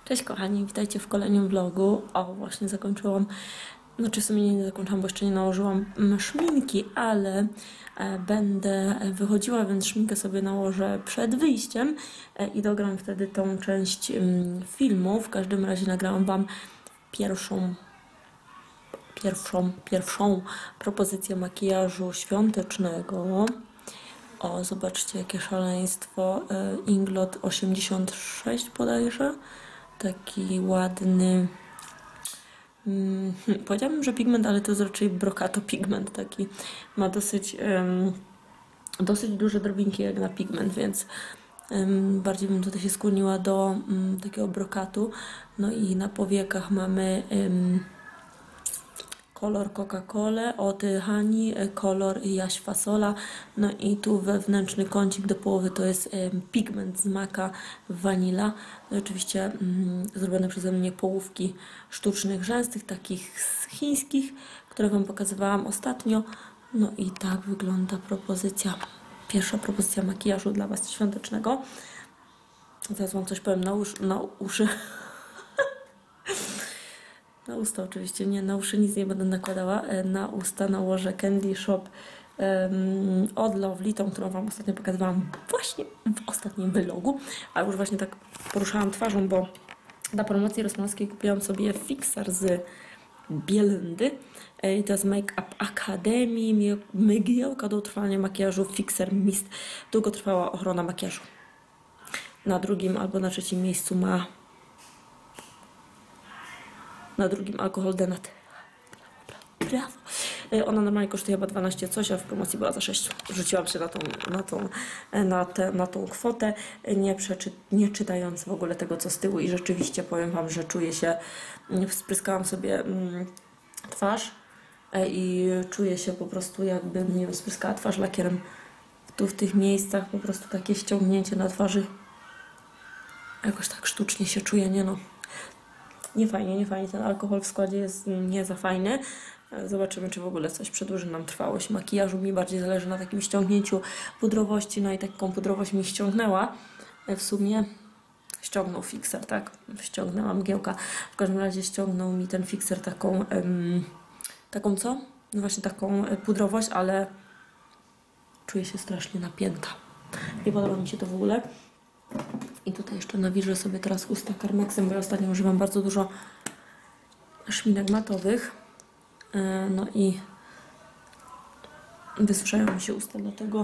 Cześć kochani, witajcie w kolejnym vlogu. O, właśnie zakończyłam, znaczy w sumie nie zakończyłam, bo jeszcze nie nałożyłam szminki, ale będę wychodziła, więc szminkę sobie nałożę przed wyjściem i dogram wtedy tą część filmu. W każdym razie nagrałam Wam pierwszą propozycję makijażu świątecznego. O, zobaczcie jakie szaleństwo. Inglot 86 bodajże. Taki ładny. Powiedziałabym, że pigment, ale to jest raczej brokato pigment. Taki ma dosyć duże drobinki jak na pigment, więc bardziej bym tutaj się skłoniła do takiego brokatu. No i na powiekach mamy kolor Coca-Cola od Hani, kolor Jaś Fasola, no i tu wewnętrzny kącik do połowy to jest pigment z Maka Vanilla. No oczywiście zrobione przeze mnie połówki sztucznych rzęsych, takich chińskich, które Wam pokazywałam ostatnio. No i tak wygląda pierwsza propozycja makijażu dla Was świątecznego. Teraz Wam coś powiem na uszy. Na usta oczywiście, nie, na uszy nic nie będę nakładała. Na usta nałożę Candy Shop od Lovely, tą, którą Wam ostatnio pokazywałam właśnie w ostatnim vlogu. A już właśnie tak poruszałam twarzą, bo na promocji rosmanowskiej kupiłam sobie fixer z Bielendy. I to jest Make Up Academy, mgiełka do utrwalania makijażu, fixer mist. Długotrwała ochrona makijażu. Na drugim albo na trzecim miejscu ma alkohol denat. Brawo. Ona normalnie kosztuje chyba 12 coś, a w promocji była za 6. Rzuciłam się na tą kwotę, nie czytając w ogóle tego, co z tyłu, i rzeczywiście powiem Wam, że czuję się, spryskałam sobie twarz i czuję się po prostu, jakbym, nie wiem, spryskała twarz lakierem. Tu w tych miejscach po prostu takie ściągnięcie na twarzy. Jakoś tak sztucznie się czuję, nie no. Nie fajnie, ten alkohol w składzie jest nie za fajny. Zobaczymy, czy w ogóle coś przedłuży nam trwałość makijażu. Mi bardziej zależy na takim ściągnięciu pudrowości, no i taką pudrowość mi ściągnęła. W sumie ściągnął fixer, tak? Ściągnęła mgiełka. W każdym razie ściągnął mi ten fixer taką co? No właśnie taką pudrowość, ale czuję się strasznie napięta. Nie podoba mi się to w ogóle. I tutaj jeszcze nawilżę sobie teraz usta Carmexem, bo ja ostatnio używam bardzo dużo szminek matowych. No i wysuszają mi się usta, dlatego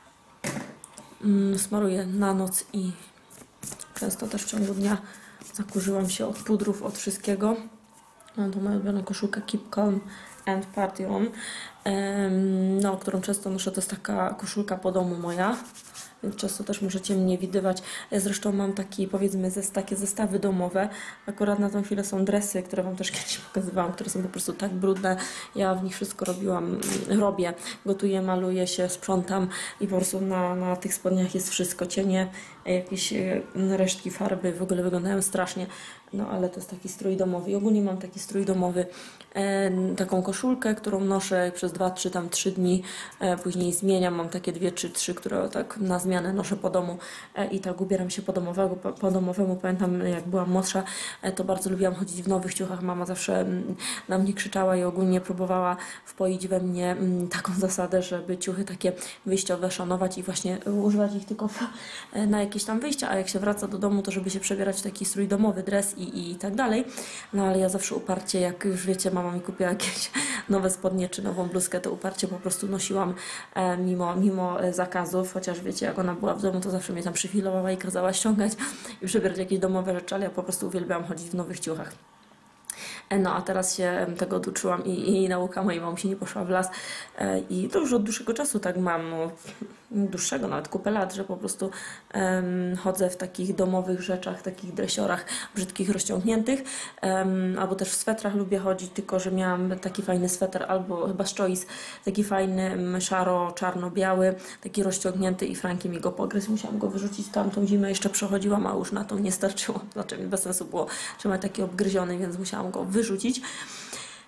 smaruję na noc i często też w ciągu dnia zakurzyłam się od pudrów, od wszystkiego. Mam tu moją ulubioną koszulkę Keep Calm and Party On, no, którą często noszę. To jest taka koszulka po domu moja, więc często też możecie mnie widywać. Ja zresztą mam powiedzmy takie zestawy domowe. Akurat na tę chwilę są dresy, które Wam też kiedyś pokazywałam, które są po prostu tak brudne. Ja w nich wszystko robię. Gotuję, maluję się, sprzątam i po prostu na tych spodniach jest wszystko. Cienie, jakieś resztki farby, w ogóle wyglądają strasznie. No ale to jest taki strój domowy. I ogólnie mam taki strój domowy, taką koszulkę, którą noszę przez 3 dni, później zmieniam. Mam takie 2 czy 3, które tak na zmianę noszę po domu i tak ubieram się po domowemu. Pamiętam, jak byłam młodsza, to bardzo lubiłam chodzić w nowych ciuchach. Mama zawsze na mnie krzyczała i ogólnie próbowała wpoić we mnie taką zasadę, żeby ciuchy takie wyjściowe szanować i właśnie używać ich tylko na jakieś tam wyjścia, a jak się wraca do domu, to żeby się przebierać w taki strój domowy, dres i tak dalej. No ale ja zawsze uparcie, jak już wiecie, mama mi kupiła jakieś nowe spodnie czy nową bluzkę, to uparcie po prostu nosiłam mimo zakazów, chociaż wiecie, jak ona była w domu, to zawsze mnie tam przyfilowała i kazała ściągać i przebierać jakieś domowe rzeczy, ale ja po prostu uwielbiałam chodzić w nowych ciuchach. No a teraz się tego oduczyłam i nauka mojej mamusi nie poszła w las i to już od dłuższego czasu tak mam, no, dłuższego, nawet kupę lat, że po prostu chodzę w takich domowych rzeczach, takich dresiorach brzydkich, rozciągniętych, albo też w swetrach lubię chodzić, tylko że miałam taki fajny sweter, albo chyba z Choice, taki fajny, szaro-czarno-biały, taki rozciągnięty i Franki mi go pogryzł, musiałam go wyrzucić. Tamtą zimę jeszcze przechodziłam, a już na to nie starczyło, znaczy bez sensu było trzymać taki obgryziony, więc musiałam go wyrzucić.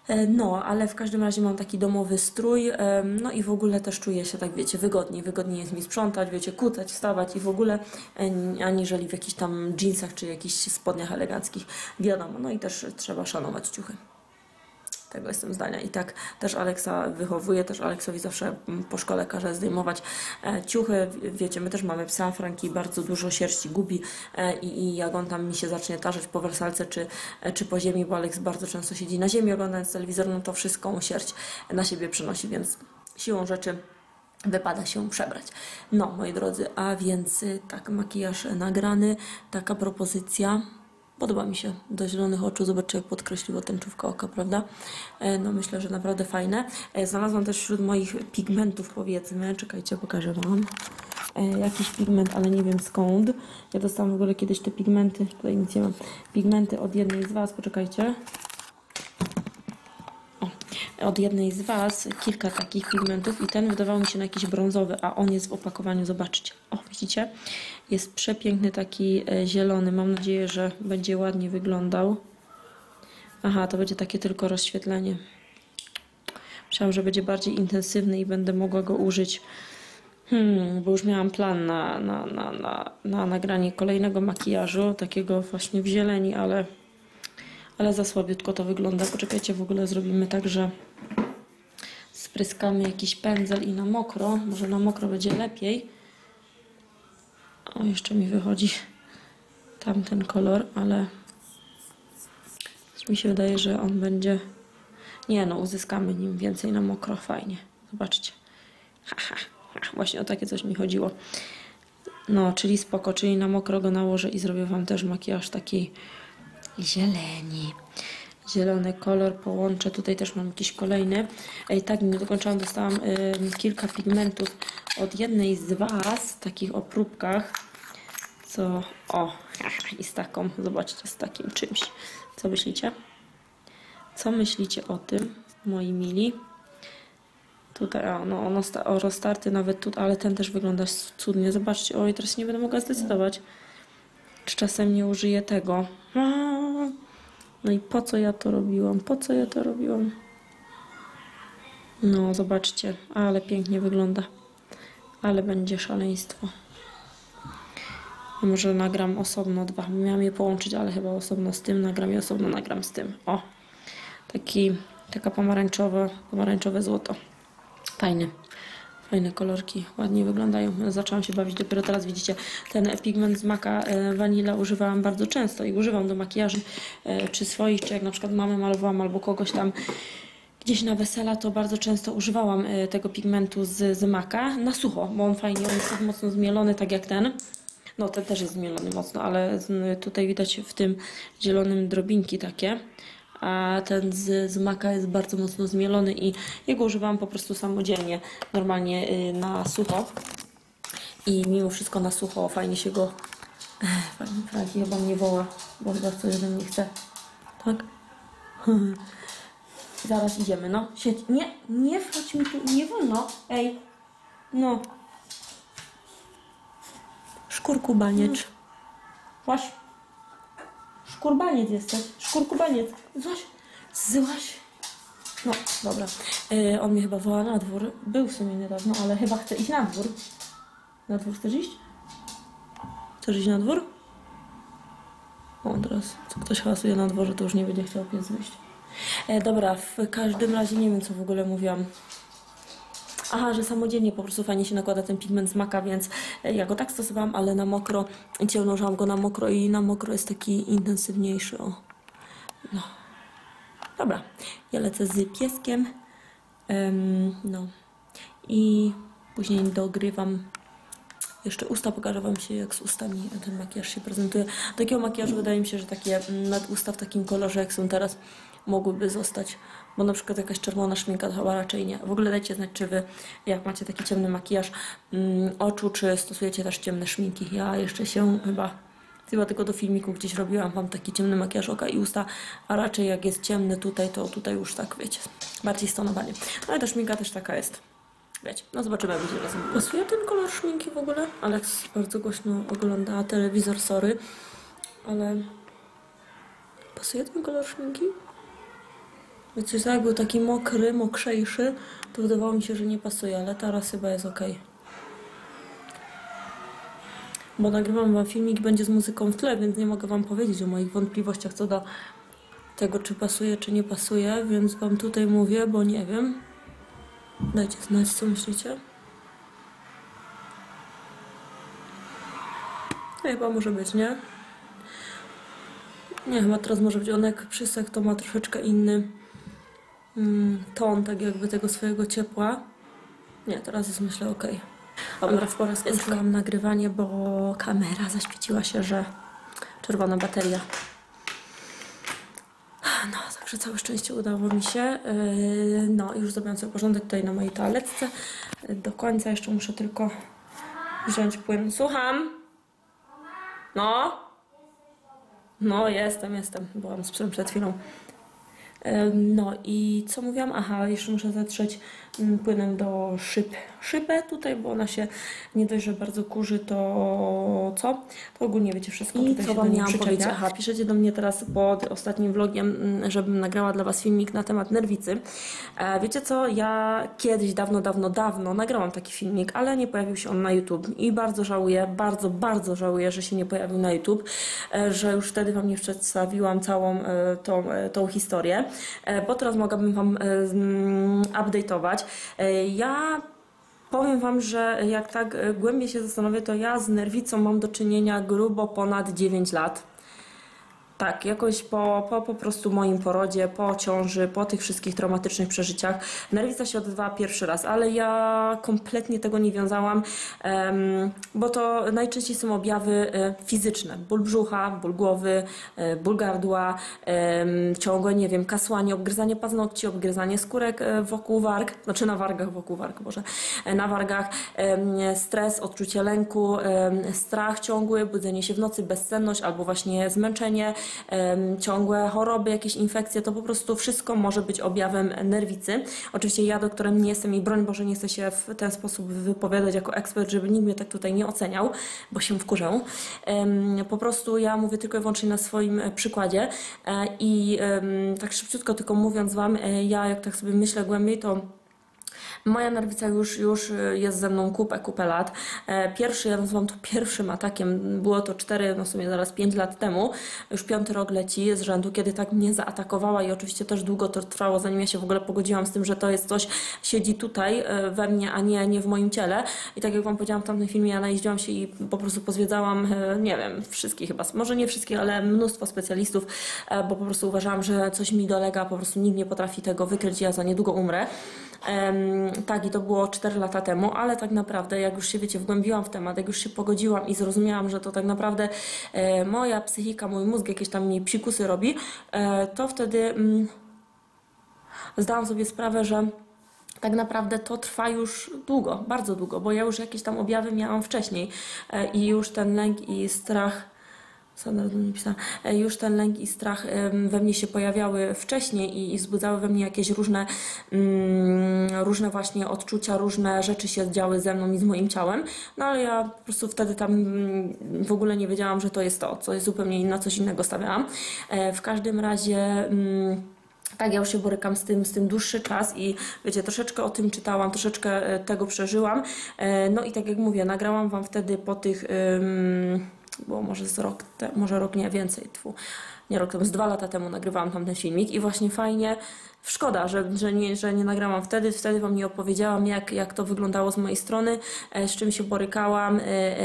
No, ale w każdym razie mam taki domowy strój, no i w ogóle też czuję się tak, wiecie, wygodniej. Wygodniej jest mi sprzątać, wiecie, kutać, wstawać i w ogóle, aniżeli w jakichś tam dżinsach czy jakichś spodniach eleganckich. Wiadomo, no i też trzeba szanować ciuchy. Tego jestem zdania. I tak też Aleksa wychowuje, też Aleksowi zawsze po szkole każe zdejmować ciuchy. Wiecie, my też mamy psa, Franki bardzo dużo sierści gubi i jak on tam mi się zacznie tarzać po wersalce czy po ziemi, bo Aleks bardzo często siedzi na ziemi oglądając telewizor, no to wszystką sierść na siebie przenosi, więc siłą rzeczy wypada się przebrać. No, moi drodzy, a więc tak, makijaż nagrany, taka propozycja. Podoba mi się do zielonych oczu. Zobaczcie, jak podkreśliło tęczówka oka, prawda? No myślę, że naprawdę fajne. Znalazłam też wśród moich pigmentów, powiedzmy. Czekajcie, pokażę Wam. Jakiś pigment, ale nie wiem skąd. Ja dostałam w ogóle kiedyś te pigmenty, tutaj nic nie mam, pigmenty od jednej z Was, poczekajcie. Od jednej z Was kilka takich pigmentów i ten wydawał mi się na jakiś brązowy, a on jest w opakowaniu, zobaczcie. O, widzicie? Jest przepiękny, taki zielony. Mam nadzieję, że będzie ładnie wyglądał. Aha, to będzie takie tylko rozświetlenie. Myślałam, że będzie bardziej intensywny i będę mogła go użyć. Bo już miałam plan na nagranie kolejnego makijażu, takiego właśnie w zieleni, ale za słabiutko to wygląda. Poczekajcie, w ogóle zrobimy tak, że spryskamy jakiś pędzel i na mokro. Może na mokro będzie lepiej. O, jeszcze mi wychodzi tamten kolor, ale mi się wydaje, że on będzie... Nie no, uzyskamy nim więcej na mokro. Fajnie. Zobaczcie. Właśnie o takie coś mi chodziło. No, czyli spoko, czyli na mokro go nałożę i zrobię Wam też makijaż takiej zieleni. Zielony kolor połączę. Tutaj też mam jakiś kolejny. Tak, nie dokończyłam. Dostałam kilka pigmentów od jednej z Was, takich o próbkach. Co? O, i z taką, zobaczcie, z takim czymś. Co myślicie? Co myślicie o tym, moi mili? Tutaj, no, roztarty nawet tu, ale ten też wygląda cudnie. Zobaczcie, oj, teraz nie będę mogła zdecydować, czy czasem nie użyję tego. No i po co ja to robiłam? Po co ja to robiłam? No, zobaczcie, ale pięknie wygląda. Ale będzie szaleństwo. A może nagram osobno dwa. Miałam je połączyć, ale chyba osobno z tym. Nagram je osobno, nagram z tym. O, taka pomarańczowe złoto. Fajne kolorki, ładnie wyglądają. Zaczęłam się bawić dopiero teraz, widzicie, ten pigment z Maca Vanilla używałam bardzo często i używam do makijaży, czy swoich, czy jak na przykład mamę malowałam albo kogoś tam gdzieś na wesela, to bardzo często używałam tego pigmentu z Maca na sucho, bo on fajnie, on jest tak mocno zmielony, tak jak ten. No, ten też jest zmielony mocno, ale tutaj widać w tym zielonym drobinki takie. A ten z Maca jest bardzo mocno zmielony i jego używałam po prostu samodzielnie, normalnie na sucho. I mimo wszystko na sucho fajnie się go... Franki chyba mnie woła, bo chyba coś ode mnie chce. Tak? Zaraz idziemy, no. Siedź. Nie wchodź mi tu, nie wolno. Ej, no. Szkurkubaniecz. Właś. Szkurbaniec jesteś. Szkurkubaniec. Złaś. No, dobra. On mnie chyba woła na dwór. Był w sumie niedawno, ale chyba chce iść na dwór. Na dwór chcesz iść? Chcesz iść na dwór? O, teraz co ktoś hałasuje na dworze, to już nie będzie chciał pies wyjść. Dobra, w każdym razie nie wiem, co w ogóle mówiłam. Aha, że samodzielnie po prostu fajnie się nakłada ten pigment z Maca, więc ja go tak stosowałam, ale na mokro, ciągnąłam go na mokro i na mokro jest taki intensywniejszy. O. No. Dobra, ja lecę z pieskiem. No. I później dogrywam jeszcze usta, pokażę Wam się, jak z ustami ten makijaż się prezentuje. Takiego makijażu wydaje mi się, że takie nadusta w takim kolorze, jak są teraz, mogłyby zostać. Bo na przykład jakaś czerwona szminka to chyba raczej nie. W ogóle dajcie znać, czy Wy, jak macie taki ciemny makijaż oczu, czy stosujecie też ciemne szminki. Ja jeszcze się chyba tylko do filmiku gdzieś robiłam Wam taki ciemny makijaż oka i usta, a raczej jak jest ciemny tutaj, to tutaj już tak, wiecie, bardziej stonowanie. No i ta szminka też taka jest. Wiecie, no zobaczymy, jak będzie razem. Pasuje ten kolor szminki w ogóle? Aleks bardzo głośno ogląda telewizor, sorry. Ale pasuje ten kolor szminki? Wiecie, jak był taki mokry, mokrzejszy, to wydawało mi się, że nie pasuje, ale teraz chyba jest ok. Bo nagrywam wam filmik, będzie z muzyką w tle, więc nie mogę wam powiedzieć o moich wątpliwościach co do tego, czy pasuje, czy nie pasuje, więc wam tutaj mówię, bo nie wiem. Dajcie znać, co myślicie. No chyba może być, nie? Nie, chyba teraz może być. On jak przysek, to ma troszeczkę inny ton, tak jakby tego swojego ciepła. Nie, teraz jest myślę ok. Dobra, w porę skończyłam nagrywanie, bo kamera zaświeciła się, że czerwona bateria. No, także całe szczęście udało mi się. No, już zrobiłam sobie porządek tutaj na mojej toaletce. Do końca jeszcze muszę tylko wziąć płyn. Słucham? No? No, jestem. Byłam z psem przed chwilą. No i co mówiłam? Aha, jeszcze muszę zatrzeć płynem do szybę tutaj, bo ona się nie dość, że bardzo kurzy, to co? To ogólnie wiecie wszystko. I tutaj co wam miałam powiedzieć? Aha, piszecie do mnie teraz pod ostatnim vlogiem, żebym nagrała dla was filmik na temat nerwicy. Wiecie co? Ja kiedyś, dawno nagrałam taki filmik, ale nie pojawił się on na YouTube i bardzo żałuję, bardzo żałuję, że się nie pojawił na YouTube, że już wtedy wam nie przedstawiłam całą tą historię, bo teraz mogłabym wam update'ować. Ja powiem wam, że jak tak głębiej się zastanowię, to ja z nerwicą mam do czynienia grubo ponad 9 lat. Tak, jakoś po prostu moim porodzie, po ciąży, po tych wszystkich traumatycznych przeżyciach. Nerwica się odezwała pierwszy raz, ale ja kompletnie tego nie wiązałam, bo to najczęściej są objawy fizyczne. Ból brzucha, ból głowy, ból gardła, ciągłe, nie wiem, kasłanie, obgryzanie paznokci, obgryzanie skórek wokół warg, znaczy na wargach, wokół warg, Boże, na wargach, stres, odczucie lęku, strach ciągły, budzenie się w nocy, bezsenność albo właśnie zmęczenie, ciągłe choroby, jakieś infekcje, to po prostu wszystko może być objawem nerwicy. Oczywiście ja doktorem nie jestem i broń Boże nie chcę się w ten sposób wypowiadać jako ekspert, żeby nikt mnie tak tutaj nie oceniał, bo się wkurzę. Po prostu ja mówię tylko i wyłącznie na swoim przykładzie i tak szybciutko tylko mówiąc wam, ja jak tak sobie myślę głębiej, to moja nerwica już jest ze mną kupę lat. Ja nazywam to pierwszym atakiem. Było to 4, no w sumie zaraz 5 lat temu. Już 5. rok leci z rzędu, kiedy tak mnie zaatakowała i oczywiście też długo to trwało, zanim ja się w ogóle pogodziłam z tym, że to jest coś, siedzi tutaj we mnie, a nie w moim ciele. I tak jak wam powiedziałam w tamtym filmie, ja najeździłam się i po prostu pozwiedzałam, nie wiem, wszystkich chyba, może nie wszystkich, ale mnóstwo specjalistów, bo po prostu uważałam, że coś mi dolega, po prostu nikt nie potrafi tego wykryć, ja za niedługo umrę. Tak, i to było 4 lata temu, ale tak naprawdę jak już się, wiecie, wgłębiłam w temat, jak już się pogodziłam i zrozumiałam, że to tak naprawdę moja psychika, mój mózg jakieś tam mi psikusy robi, to wtedy zdałam sobie sprawę, że tak naprawdę to trwa już długo, bardzo długo, bo ja już jakieś tam objawy miałam wcześniej i już ten lęk i strach, już ten lęk i strach we mnie się pojawiały wcześniej i wzbudzały we mnie jakieś różne właśnie odczucia, różne rzeczy się działy ze mną i z moim ciałem, no ale ja po prostu wtedy tam w ogóle nie wiedziałam, że to jest to, co jest zupełnie na coś innego stawiałam. W każdym razie tak, ja już się borykam z tym dłuższy czas i wiecie, troszeczkę o tym czytałam, troszeczkę tego przeżyłam, no i tak jak mówię, nagrałam wam wtedy po tych było może z rok, może rok nie więcej, nie rok temu, z 2 lata temu nagrywałam tam ten filmik i właśnie fajnie, szkoda, że nie nagrałam wtedy wam nie opowiedziałam, jak to wyglądało z mojej strony, z czym się borykałam,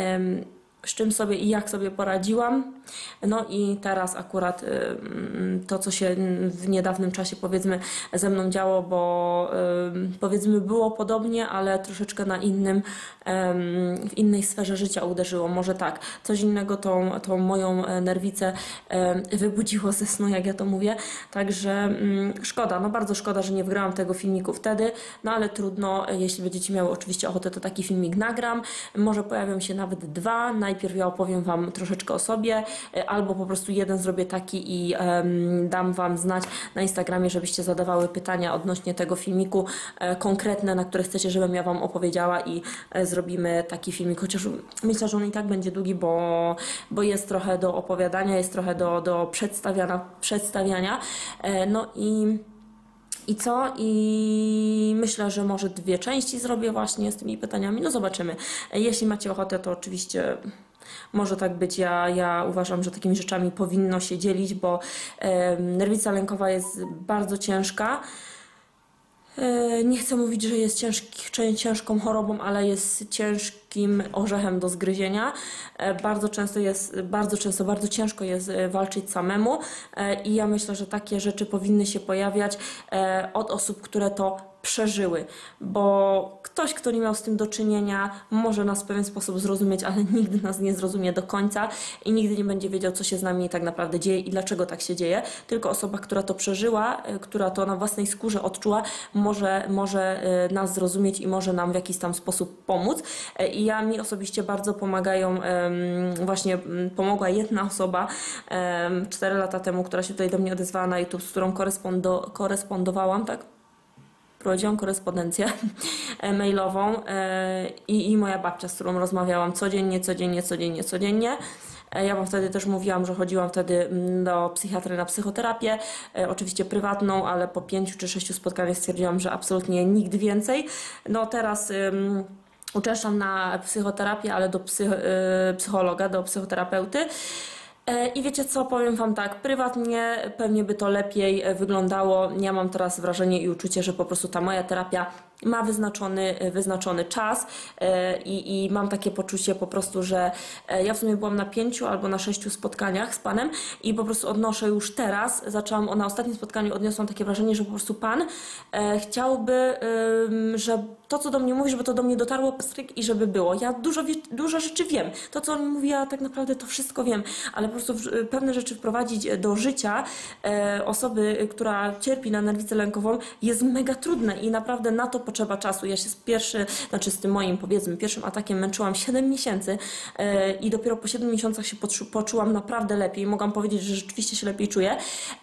z czym sobie i jak sobie poradziłam. No i teraz akurat to, co się w niedawnym czasie powiedzmy ze mną działo, bo powiedzmy było podobnie, ale troszeczkę na w innej sferze życia uderzyło. Może tak, coś innego tą moją nerwicę wybudziło ze snu, jak ja to mówię. Także szkoda, no bardzo szkoda, że nie wgrałam tego filmiku wtedy, no ale trudno, jeśli będziecie miały oczywiście ochotę, to taki filmik nagram. Może pojawią się nawet 2. Najpierw ja opowiem wam troszeczkę o sobie, albo po prostu jeden zrobię taki i dam wam znać na Instagramie, żebyście zadawały pytania odnośnie tego filmiku konkretne, na które chcecie, żebym ja wam opowiedziała i zrobimy taki filmik, chociaż myślę, że on i tak będzie długi, bo jest trochę do opowiadania, jest trochę do przedstawiania. No i I co? I myślę, że może 2 części zrobię właśnie z tymi pytaniami. No zobaczymy. Jeśli macie ochotę, to oczywiście może tak być. Ja uważam, że takimi rzeczami powinno się dzielić, bo nerwica lękowa jest bardzo ciężka. Nie chcę mówić, że jest ciężką chorobą, ale jest ciężkim orzechem do zgryzienia. Bardzo ciężko jest walczyć samemu i ja myślę, że takie rzeczy powinny się pojawiać od osób, które to przeżyły, bo ktoś, kto nie miał z tym do czynienia, może nas w pewien sposób zrozumieć, ale nigdy nas nie zrozumie do końca i nigdy nie będzie wiedział, co się z nami tak naprawdę dzieje i dlaczego tak się dzieje. Tylko osoba, która to przeżyła, która to na własnej skórze odczuła, może nas zrozumieć i może nam w jakiś tam sposób pomóc. I mi osobiście bardzo pomagają, właśnie pomogła jedna osoba 4 lata temu, która się tutaj do mnie odezwała na YouTube, z którą korespondowałam, tak? Prowadziłam korespondencję mailową i moja babcia, z którą rozmawiałam codziennie. Ja wam wtedy też mówiłam, że chodziłam wtedy do psychiatry na psychoterapię, oczywiście prywatną, ale po 5 czy 6 spotkaniach stwierdziłam, że absolutnie nigdy więcej. No teraz uczęszczam na psychoterapię, ale do psychologa, do psychoterapeuty. I wiecie co, powiem wam tak, prywatnie pewnie by to lepiej wyglądało. Ja mam teraz wrażenie i uczucie, że po prostu ta moja terapia ma wyznaczony czas i mam takie poczucie po prostu, że ja w sumie byłam na 5 albo na 6 spotkaniach z Panem i po prostu odnoszę już teraz, na ostatnim spotkaniu odniosłam takie wrażenie, że po prostu Pan chciałby, że to, co do mnie mówi, żeby to do mnie dotarło pstryk i żeby było. Ja dużo rzeczy wiem. To, co on mi mówi, ja tak naprawdę to wszystko wiem, ale po prostu pewne rzeczy wprowadzić do życia osoby, która cierpi na nerwicę lękową, jest mega trudne i naprawdę na to potrzeba czasu. Ja się z tym moim, powiedzmy, pierwszym atakiem męczyłam 7 miesięcy i dopiero po 7 miesiącach się poczułam naprawdę lepiej. Mogłam powiedzieć, że rzeczywiście się lepiej czuję.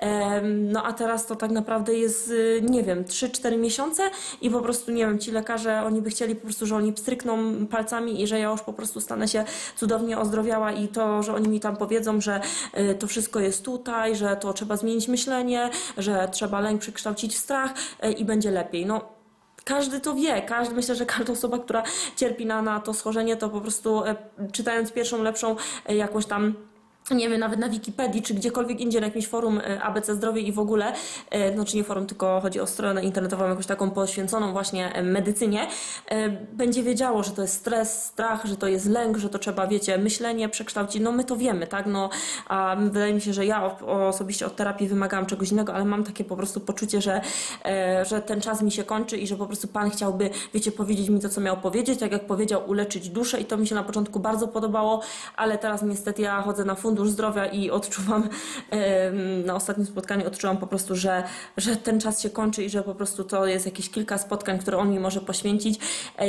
No a teraz to tak naprawdę jest, nie wiem, 3-4 miesiące i po prostu, nie wiem, ci lekarze, oni by chcieli po prostu, że oni pstrykną palcami i że ja już po prostu stanę się cudownie ozdrowiała i to, że oni mi tam powiedzą, że to wszystko jest tutaj, że to trzeba zmienić myślenie, że trzeba lęk przekształcić w strach i będzie lepiej. No, każdy to wie, myślę, że każda osoba, która cierpi na to schorzenie, to po prostu czytając pierwszą, lepszą jakąś tam, nie wiem, nawet na Wikipedii, czy gdziekolwiek indziej, na jakimś forum ABC Zdrowie i w ogóle, znaczy nie forum, tylko chodzi o stronę internetową, jakąś taką poświęconą właśnie medycynie, będzie wiedziało, że to jest stres, strach, że to jest lęk, że to trzeba, wiecie, myślenie przekształcić. No my to wiemy, tak? No, a wydaje mi się, że ja osobiście od terapii wymagałam czegoś innego, ale mam takie po prostu poczucie, że ten czas mi się kończy i że po prostu Pan chciałby, wiecie, powiedzieć mi to, co miał powiedzieć, tak jak powiedział, uleczyć duszę i to mi się na początku bardzo podobało, ale teraz niestety ja chodzę na Fundusz Zdrowia i odczuwam, na ostatnim spotkaniu odczułam po prostu, że ten czas się kończy i że po prostu to jest jakieś kilka spotkań, które on mi może poświęcić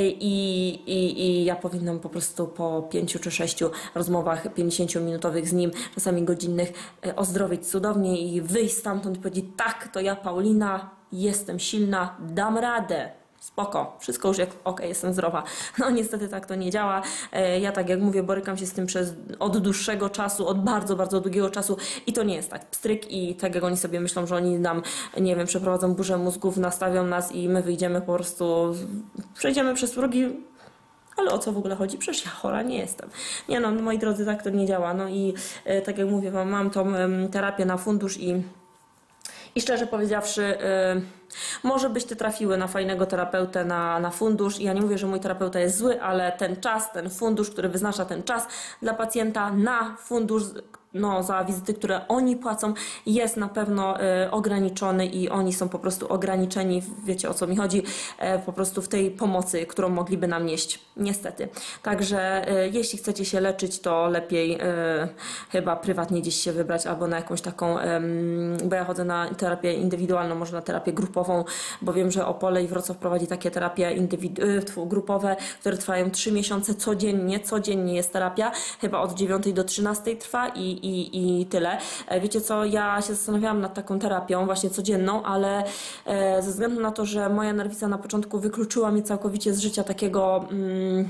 i ja powinnam po prostu po 5 czy 6 rozmowach 50-minutowych z nim, czasami godzinnych, ozdrowić cudownie i wyjść stamtąd i powiedzieć: tak, to ja, Paulina, jestem silna, dam radę. Spoko, wszystko już jak okej, jestem zdrowa. No niestety tak to nie działa. Ja, tak jak mówię, borykam się z tym od dłuższego czasu, od bardzo, bardzo długiego czasu i to nie jest tak pstryk i tak jak oni sobie myślą, że oni nam, nie wiem, przeprowadzą burzę mózgów, nastawią nas i my wyjdziemy po prostu, przejdziemy przez progi. Ale o co w ogóle chodzi? Przecież ja chora nie jestem. Nie no, moi drodzy, tak to nie działa. No i tak jak mówię wam, mam tą terapię na fundusz i szczerze powiedziawszy, może byście trafiły na fajnego terapeutę na fundusz. I ja nie mówię, że mój terapeuta jest zły, ale ten czas, ten fundusz, który wyznacza ten czas dla pacjenta na fundusz, no, za wizyty, które oni płacą, jest na pewno ograniczony i oni są po prostu ograniczeni, wiecie, o co mi chodzi, po prostu w tej pomocy, którą mogliby nam nieść, niestety. Także jeśli chcecie się leczyć, to lepiej chyba prywatnie gdzieś się wybrać albo na jakąś taką, bo ja chodzę na terapię indywidualną, może na terapię grupową, bo wiem, że Opole i Wrocław prowadzi takie terapie grupowe, które trwają 3 miesiące codziennie jest terapia, chyba od 9 do 13 trwa i tyle. Wiecie co, ja się zastanawiałam nad taką terapią właśnie codzienną, ale ze względu na to, że moja nerwica na początku wykluczyła mnie całkowicie z życia takiego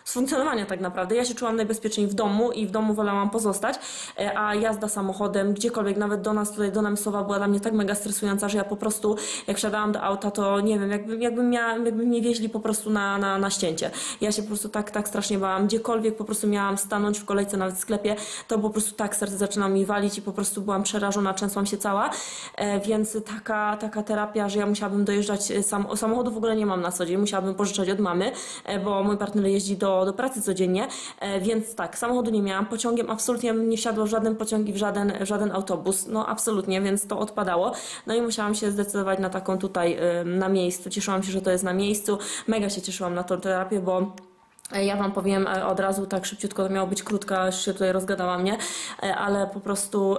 z funkcjonowania tak naprawdę. Ja się czułam najbezpieczniej w domu i w domu wolałam pozostać, a jazda samochodem, gdziekolwiek, nawet do nas tutaj, do Namysłowa była dla mnie tak mega stresująca, że ja po prostu, jak wsiadałam do auta, to nie wiem, jakby mnie wieźli po prostu na ścięcie. Ja się po prostu tak strasznie bałam. Gdziekolwiek po prostu miałam stanąć w kolejce, nawet w sklepie, to po prostu tak serce zaczynało mi walić i po prostu byłam przerażona, trzęsłam się cała, więc taka terapia, że ja musiałabym dojeżdżać samochodu w ogóle nie mam na co dzień, musiałabym pożyczać od mamy, bo mój partner jeździ do pracy codziennie, więc tak, samochodu nie miałam, pociągiem absolutnie nie wsiadła w żaden pociąg i w żaden autobus, no absolutnie, więc to odpadało. No i musiałam się zdecydować na taką tutaj na miejscu. Cieszyłam się, że to jest na miejscu. Mega się cieszyłam na tą terapię, bo ja wam powiem od razu tak szybciutko, to miało być krótka, już się tutaj rozgadała mnie, ale po prostu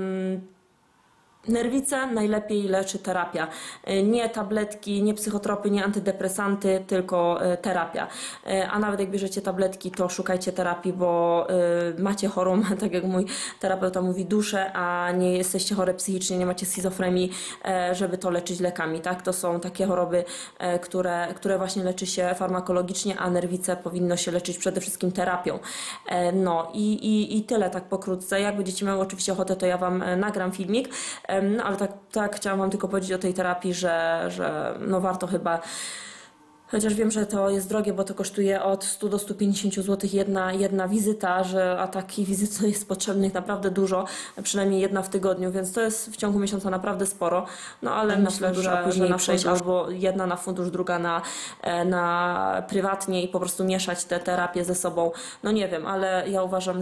nerwice najlepiej leczy terapia. Nie tabletki, nie psychotropy, nie antydepresanty, tylko terapia. A nawet jak bierzecie tabletki, to szukajcie terapii, bo macie chorą, tak jak mój terapeuta mówi, duszę, a nie jesteście chore psychicznie, nie macie schizofrenii, żeby to leczyć lekami. Tak? To są takie choroby, które właśnie leczy się farmakologicznie, a nerwice powinno się leczyć przede wszystkim terapią. No i tyle tak pokrótce. Jak będziecie miały oczywiście ochotę, to ja wam nagram filmik. No ale tak chciałam wam tylko powiedzieć o tej terapii, że no warto chyba, chociaż wiem, że to jest drogie, bo to kosztuje od 100 do 150 zł jedna wizyta, a takich wizyt jest potrzebnych naprawdę dużo, przynajmniej jedna w tygodniu, więc to jest w ciągu miesiąca naprawdę sporo, no ale myślę, że później na przejść albo jedna na fundusz, druga na prywatnie i po prostu mieszać te terapie ze sobą, no nie wiem, ale ja uważam,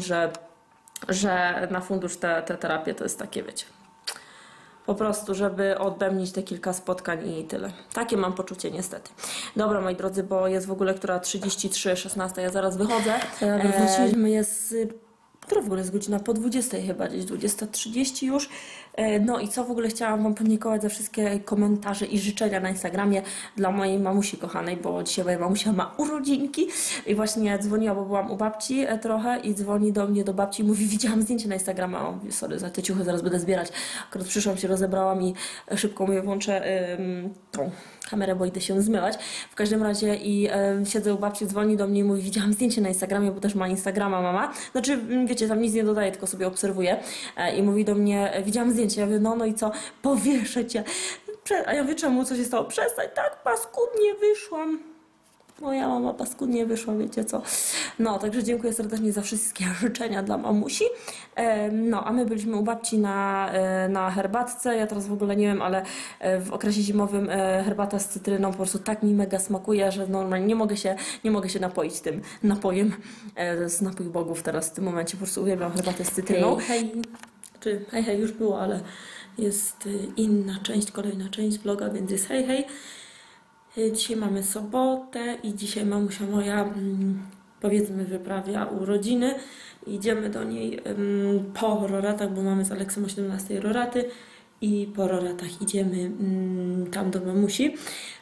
że na fundusz te terapie to jest takie, wiecie, po prostu, żeby odbębnić te kilka spotkań i tyle. Takie mam poczucie niestety. Dobra, moi drodzy, bo jest w ogóle która 33:16, ja zaraz wychodzę. Wróciliśmy, która w ogóle jest godzina? Po 20 chyba, gdzieś 20:30 już. No i co w ogóle chciałam wam podziękować za wszystkie komentarze i życzenia na Instagramie dla mojej mamusi kochanej, bo dzisiaj moja mamusia ma urodzinki i właśnie dzwoniła, bo byłam u babci trochę i dzwoni do mnie, do babci i mówi, widziałam zdjęcie na Instagramie, o, mówię, sorry za te ciuchy, zaraz będę zbierać. Akurat przyszłam, się rozebrałam i szybko mówię, włączę tą kamerę, bo idę się zmywać. W każdym razie i siedzę u babci, dzwoni do mnie i mówi, widziałam zdjęcie na Instagramie, bo też ma Instagrama mama. Znaczy, wiecie, tam nic nie dodaję, tylko sobie obserwuję. I mówi do mnie, widziałam zdjęcie. Ja mówię, no i co? Powieszę cię. A ja mówię, czemu? Co się stało? Przestań, tak paskudnie wyszłam. Moja mama paskudnie wyszła, wiecie co. No, także dziękuję serdecznie za wszystkie życzenia dla mamusi. No, a my byliśmy u babci na herbatce. Ja teraz w ogóle nie wiem, ale w okresie zimowym herbata z cytryną po prostu tak mi mega smakuje, że normalnie nie mogę się napoić tym napojem. Z napój bogów teraz w tym momencie. Po prostu uwielbiam herbatę z cytryną. Hej, już było, ale jest inna część, kolejna część vloga, więc jest hej. Dzisiaj mamy sobotę i dzisiaj mamusia moja, powiedzmy, wyprawia urodziny. Idziemy do niej po roratach, bo mamy z Aleksem o 17 roraty i po roratach idziemy tam do mamusi.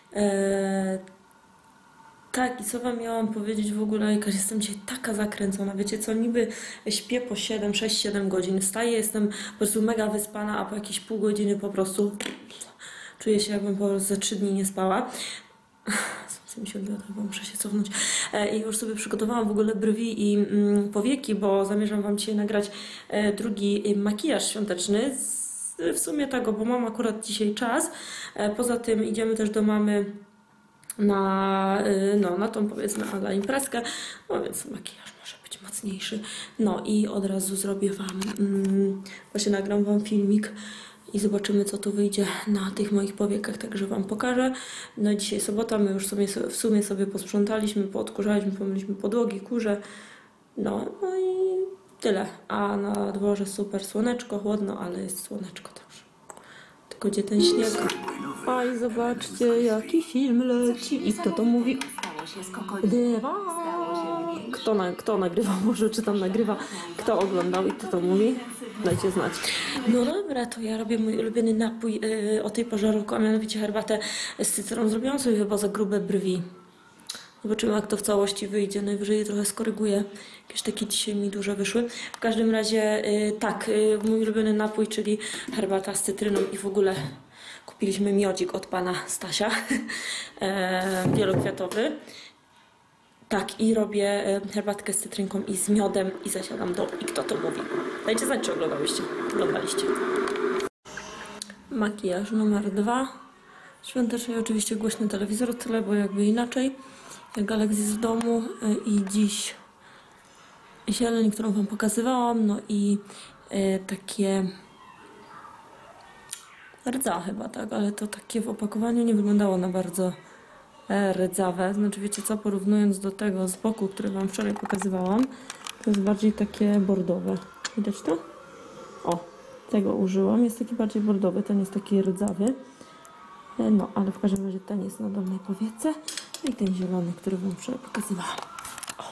Tak, i co wam miałam powiedzieć w ogóle, jakaś jestem dzisiaj taka zakręcona, wiecie co, niby śpię po 6-7 godzin, wstaję, jestem po prostu mega wyspana, a po jakieś pół godziny po prostu czuję się, jakbym po prostu za 3 dni nie spała. Co mi się odbywa, bo muszę się cofnąć. I już sobie przygotowałam w ogóle brwi i powieki, bo zamierzam wam dzisiaj nagrać drugi makijaż świąteczny. W sumie tego, bo mam akurat dzisiaj czas. Poza tym idziemy też do mamy na tą, powiedzmy, ala imprezkę, no więc makijaż może być mocniejszy. No i od razu zrobię wam, właśnie nagram wam filmik i zobaczymy, co tu wyjdzie na tych moich powiekach, także wam pokażę. No dzisiaj sobota, my już w sumie sobie posprzątaliśmy, poodkurzaliśmy, pomyliśmy podłogi, kurze, no i tyle. A na dworze super słoneczko, chłodno, ale jest słoneczko także. Tylko gdzie ten śnieg? Oj, zobaczcie, jaki film leci. I kto to mówi? Dywa. Kto nagrywa? Może czy tam nagrywa? Kto oglądał i kto to mówi? Dajcie znać. No dobra, to ja robię mój ulubiony napój o tej porze roku, a mianowicie herbatę z cytryną. Zrobiłam sobie chyba za grube brwi. Zobaczymy, jak to w całości wyjdzie. Najwyżej je trochę skoryguję. Jakieś takie dzisiaj mi duże wyszły. W każdym razie tak, mój ulubiony napój, czyli herbata z cytryną i w ogóle kupiliśmy miodzik od pana Stasia, wielokwiatowy. Tak, i robię herbatkę z cytrynką i z miodem i zasiadam do... I kto to mówi? Dajcie znać, czy oglądaliście. Makijaż numer 2. Świątecznie oczywiście głośny telewizor, tyle, bo jakby inaczej. Jak Alex jest w domu i dziś zieleń, którą wam pokazywałam, no i takie rdza chyba, tak, ale to takie w opakowaniu nie wyglądało na bardzo rdzawe. Znaczy wiecie co, porównując do tego z boku, który wam wczoraj pokazywałam, to jest bardziej takie bordowe. Widać to? O, tego użyłam. Jest taki bardziej bordowy, ten jest taki rdzawy. No, ale w każdym razie ten jest na dolnej powiece. I ten zielony, który wam wczoraj pokazywałam. O.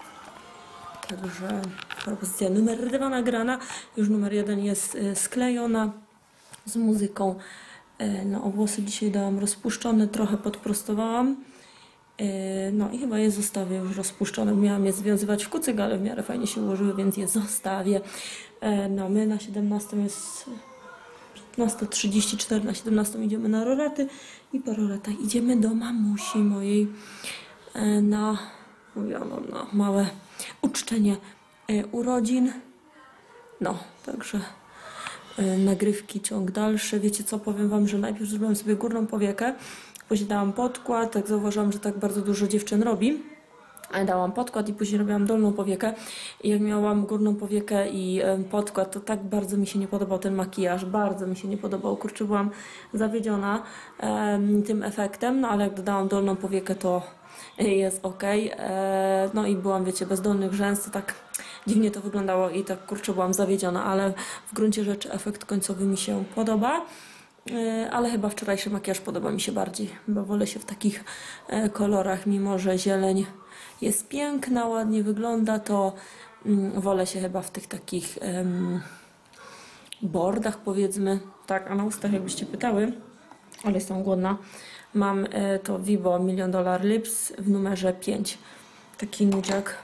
Także propozycja numer 2 nagrana. Już numer 1 jest sklejona z muzyką. No, o włosy dzisiaj dałam rozpuszczone, trochę podprostowałam. No i chyba je zostawię już rozpuszczone. Miałam je związywać w kucyk, ale w miarę fajnie się ułożyły, więc je zostawię. No, my na 17 jest 15:34, na 17 idziemy na roraty i po roratach idziemy do mamusi mojej na, mówiłam wam, na małe uczczenie urodzin. No, także nagrywki, ciąg dalszy. Wiecie co, powiem wam, że najpierw zrobiłam sobie górną powiekę, później dałam podkład, tak zauważyłam, że tak bardzo dużo dziewczyn robi. Dałam podkład i później robiłam dolną powiekę i jak miałam górną powiekę i podkład, to tak bardzo mi się nie podobał ten makijaż, bardzo mi się nie podobał, kurczę, byłam zawiedziona tym efektem, no ale jak dodałam dolną powiekę, to jest ok. No i byłam, wiecie, bez dolnych rzęs, to tak dziwnie to wyglądało i tak, kurczę, byłam zawiedziona, ale w gruncie rzeczy efekt końcowy mi się podoba. Ale chyba wczorajszy makijaż podoba mi się bardziej, bo wolę się w takich kolorach, mimo że zieleń jest piękna, ładnie wygląda, to wolę się chyba w tych takich bordach, powiedzmy. Tak, a na ustach, jakbyście pytały, ale jestem głodna, mam to Vibo $1 Million Lips w numerze 5. Taki nudziak.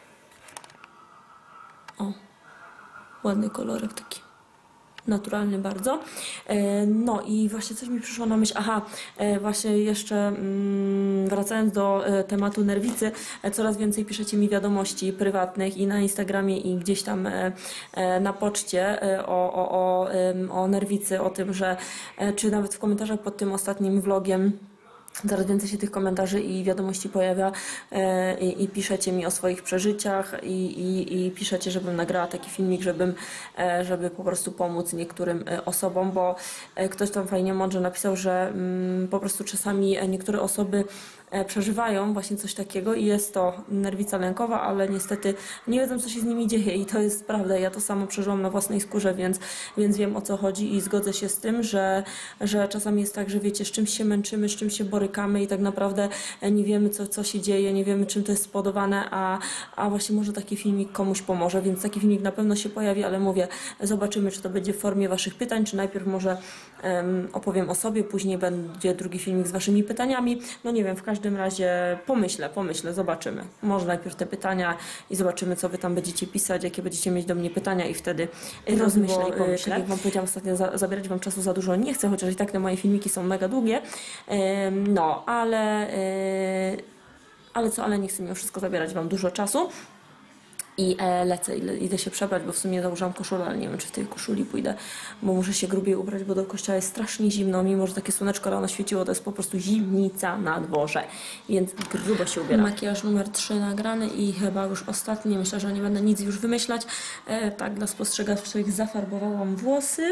O, ładny kolorek taki. Naturalny bardzo. No i właśnie coś mi przyszło na myśl. Aha, właśnie jeszcze wracając do tematu nerwicy, coraz więcej piszecie mi wiadomości prywatnych i na Instagramie i gdzieś tam na poczcie o nerwicy, o tym, że czy nawet w komentarzach pod tym ostatnim vlogiem coraz więcej się tych komentarzy i wiadomości pojawia i piszecie mi o swoich przeżyciach i piszecie, żebym nagrała taki filmik, żeby po prostu pomóc niektórym osobom, bo ktoś tam fajnie mądrze napisał, że po prostu czasami niektóre osoby przeżywają właśnie coś takiego i jest to nerwica lękowa, ale niestety nie wiedzą, co się z nimi dzieje i to jest prawda. Ja to samo przeżyłam na własnej skórze, więc wiem, o co chodzi i zgodzę się z tym, że czasami jest tak, że wiecie, z czymś się męczymy, z czymś się borykamy i tak naprawdę nie wiemy, co się dzieje, nie wiemy, czym to jest spowodowane, a właśnie może taki filmik komuś pomoże, więc taki filmik na pewno się pojawi, ale mówię, zobaczymy, czy to będzie w formie waszych pytań, czy najpierw może opowiem o sobie, później będzie drugi filmik z waszymi pytaniami. No nie wiem, w każdym razie pomyślę, zobaczymy. Może najpierw te pytania i zobaczymy, co wy tam będziecie pisać, jakie będziecie mieć do mnie pytania i wtedy rozmyślę i pomyślę. Tak jak wam powiedziałam ostatnio, zabierać wam czasu za dużo nie chcę, chociaż i tak te moje filmiki są mega długie. No, ale nie chcę mimo wszystko zabierać wam dużo czasu. I idę się przebrać, bo w sumie założyłam koszulę, ale nie wiem, czy w tej koszuli pójdę, bo muszę się grubiej ubrać, bo do kościoła jest strasznie zimno, mimo że takie słoneczko rano świeciło, to jest po prostu zimnica na dworze, więc grubo się ubieram. Makijaż numer 3 nagrany i chyba już ostatni, myślę, że nie będę nic już wymyślać. Tak, dla spostrzegawczych zafarbowałam włosy.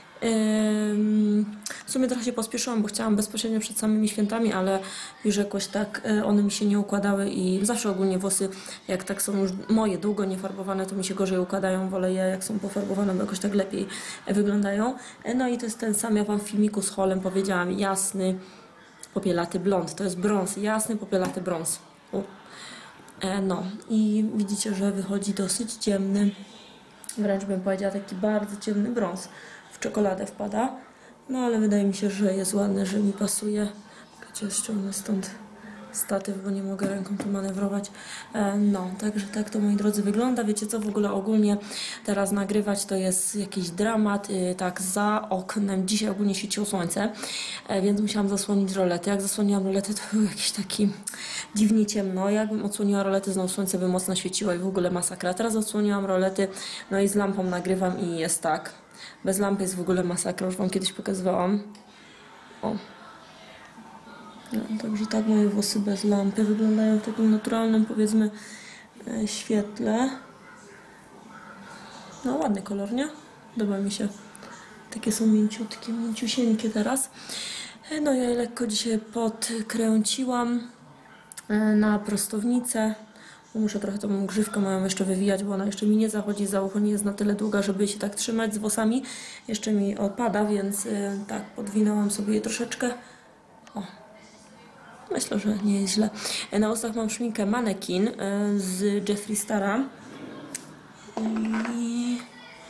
W sumie trochę się pospieszyłam, bo chciałam bezpośrednio przed samymi świętami, ale już jakoś tak one mi się nie układały i zawsze ogólnie włosy, jak tak są już moje długo niefarbowane, to mi się gorzej układają, wolę je jak są pofarbowane, bo jakoś tak lepiej wyglądają. No i to jest ten sam, ja wam w filmiku z Holem powiedziałam, jasny popielaty blond, to jest brąz, jasny popielaty brąz. No i widzicie, że wychodzi dosyć ciemny, wręcz bym powiedziała taki bardzo ciemny brąz. W czekoladę wpada, no ale wydaje mi się, że jest ładny, że mi pasuje. Gdzie ściągnę stąd statyw, bo nie mogę ręką tu manewrować. No, także tak to, moi drodzy, wygląda. Wiecie co, w ogóle ogólnie teraz nagrywać to jest jakiś dramat, tak za oknem. Dzisiaj ogólnie świeciło słońce, więc musiałam zasłonić rolety. Jak zasłoniłam rolety, to był jakiś taki dziwnie ciemno. Jakbym odsłoniła rolety, znowu słońce by mocno świeciło i w ogóle masakra. Teraz odsłoniłam rolety, no i z lampą nagrywam i jest tak. Bez lampy jest w ogóle masakra, już wam kiedyś pokazywałam. O. No, także tak moje włosy bez lampy wyglądają w takim naturalnym, powiedzmy, świetle. No ładny kolor, nie? Podoba mi się. Takie są mięciutkie, mięciusieńkie teraz. No ja je lekko dzisiaj podkręciłam na prostownicę. Muszę trochę tą grzywkę moją jeszcze wywijać, bo ona jeszcze mi nie zachodzi za ucho, nie jest na tyle długa, żeby się tak trzymać z włosami. Jeszcze mi opada, więc tak, podwinęłam sobie je troszeczkę. O. Myślę, że nie jest źle. Na ustach mam szminkę Mannequin z Jeffree Stara. I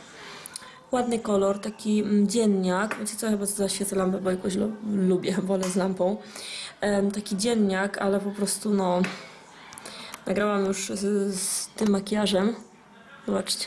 ładny kolor, taki dzienniak. Wiecie co, chyba zaświecę lampę, bo jakoś lubię, wolę z lampą. Taki dzienniak, ale po prostu no... Nagrałam już z tym makijażem. Zobaczcie.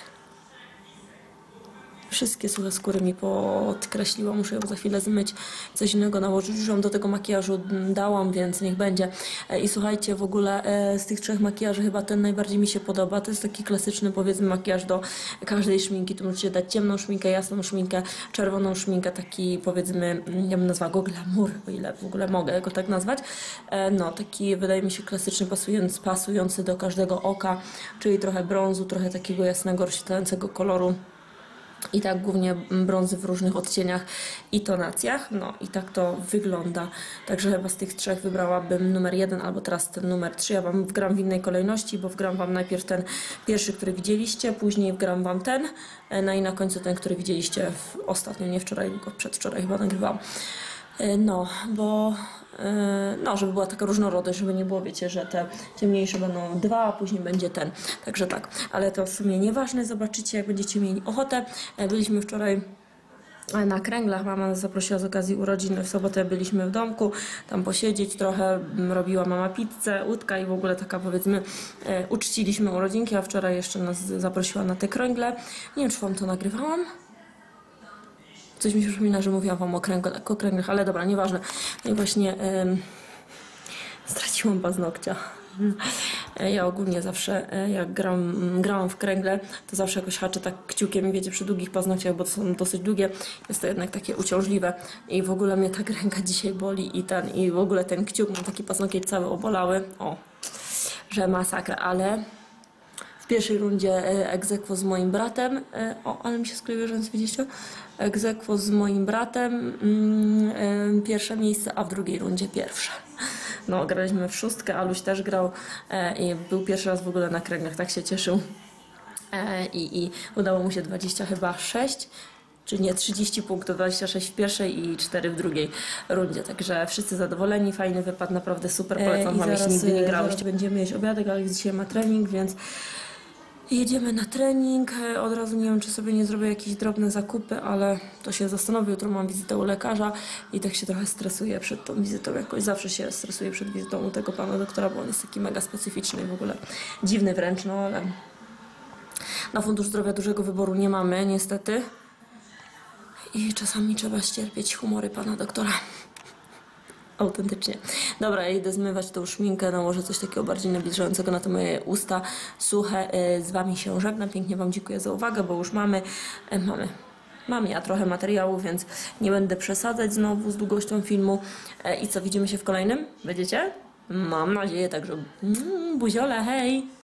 Wszystkie suche skóry mi podkreśliła. Muszę ją za chwilę zmyć, coś innego nałożyć. Już ją do tego makijażu dałam, więc niech będzie. I słuchajcie, w ogóle z tych trzech makijaży chyba ten najbardziej mi się podoba. To jest taki klasyczny, powiedzmy, makijaż do każdej szminki. Tu możecie dać ciemną szminkę, jasną szminkę, czerwoną szminkę, taki, powiedzmy, ja bym nazwała go glamour, o ile w ogóle mogę go tak nazwać. No, taki wydaje mi się klasyczny, pasujący do każdego oka, czyli trochę brązu, trochę takiego jasnego, rozświetlającego koloru. I tak głównie brązy w różnych odcieniach i tonacjach. No i tak to wygląda. Także chyba z tych trzech wybrałabym numer 1 albo teraz ten numer 3. Ja wam wgram w innej kolejności, bo wgram wam najpierw ten pierwszy, który widzieliście, później wgram wam ten, no i na końcu ten, który widzieliście ostatnio, nie wczoraj, tylko przedwczoraj chyba nagrywałam. No, bo... No, żeby była taka różnorodność, żeby nie było, wiecie, że te ciemniejsze będą dwa, a później będzie ten. Także tak, ale to w sumie nieważne, zobaczycie, jak będziecie mieli ochotę. Byliśmy wczoraj na kręglach, mama nas zaprosiła z okazji urodzin, w sobotę byliśmy w domku, tam posiedzieć trochę, robiła mama pizzę, łódka i w ogóle taka, powiedzmy, uczciliśmy urodzinki, a wczoraj jeszcze nas zaprosiła na te kręgle. Nie wiem, czy wam to nagrywałam. Coś mi się przypomina, że mówiłam wam o kręglach, ale dobra, nieważne. No i właśnie straciłam paznokcia. Ja ogólnie zawsze, jak grałam w kręgle, to zawsze jakoś haczę tak kciukiem i wiecie, przy długich paznokciach, bo to są dosyć długie, jest to jednak takie uciążliwe i w ogóle mnie tak ręka dzisiaj boli i w ogóle ten kciuk, mam taki paznokieć cały obolały, o, że masakra, ale... W pierwszej rundzie ex aequo z moim bratem. O, ale mi się skleiło, że widzieliście? Ex aequo z moim bratem. Pierwsze miejsce, a w drugiej rundzie pierwsze. No, graliśmy w szóstkę, Aluś też grał i był pierwszy raz w ogóle na kręgach, tak się cieszył. I udało mu się 20 chyba 6, czy nie, 30 punktów, 26 w pierwszej i 4 w drugiej rundzie. Także wszyscy zadowoleni, fajny wypad, naprawdę super, polecam wam, jeśli nigdy nie grałyście. Będziemy jeść obiadek, ale dzisiaj ma trening, więc jedziemy na trening. Od razu nie wiem, czy sobie nie zrobię jakieś drobne zakupy, ale to się zastanowię. Jutro mam wizytę u lekarza i tak się trochę stresuję przed tą wizytą. Jakoś zawsze się stresuję przed wizytą u tego pana doktora, bo on jest taki mega specyficzny i w ogóle dziwny wręcz, no ale na Fundusz Zdrowia dużego wyboru nie mamy, niestety. I czasami trzeba ścierpieć humory pana doktora. Autentycznie. Dobra, ja idę zmywać tą szminkę, nałożę coś takiego bardziej nawilżającego na te moje usta suche. Z wami się żegnam. Pięknie wam dziękuję za uwagę, bo już mam ja trochę materiału, więc nie będę przesadzać znowu z długością filmu. I co, widzimy się w kolejnym? Będziecie? Mam nadzieję, także buziole, hej!